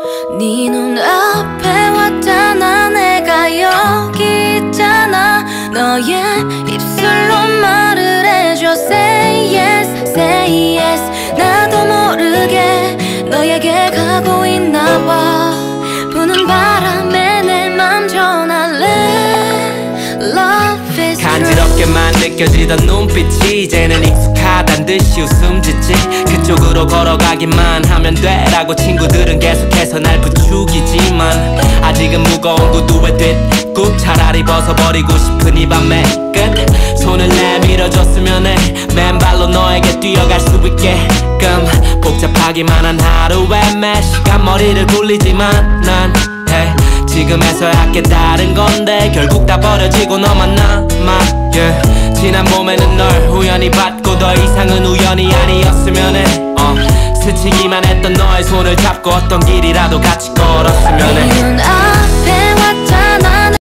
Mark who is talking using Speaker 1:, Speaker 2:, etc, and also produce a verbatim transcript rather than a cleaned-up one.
Speaker 1: 네 눈앞에 왔잖아. 내가 여기 있잖아. 너의 입술로 말을 해줘. Say yes, say yes. 나도 모르게 너에게 가고 있나봐. 부는 바람에 내 맘 전할래. Love is
Speaker 2: 간지럽게만 느껴지던 눈빛이 이제는 익숙하단 듯이 웃음 짓지. 그쪽으로 걸어가기만 하면 돼라고 친구들은 계속해서 날 부추기지만 아직은 무거운 구두에 뒷굽. 차라리 벗어버리고 싶은 이 밤의 끝. 손을 내밀어줬으면 해. 맨발로 너에게 뛰어갈 수 있게끔. 복잡하기만 한 하루에 매 시간 머리를 굴리지만 난 hey, 지금에서야 깨달은 건데 결국 다 버려지고 너만 남아. yeah. 지난 봄에는 널 우연히 봤고 더 이상은 우연이 아니었으면 해. uh. 스치기만 했던 너의 손을 잡고 어떤 길이라도 같이 걸었어.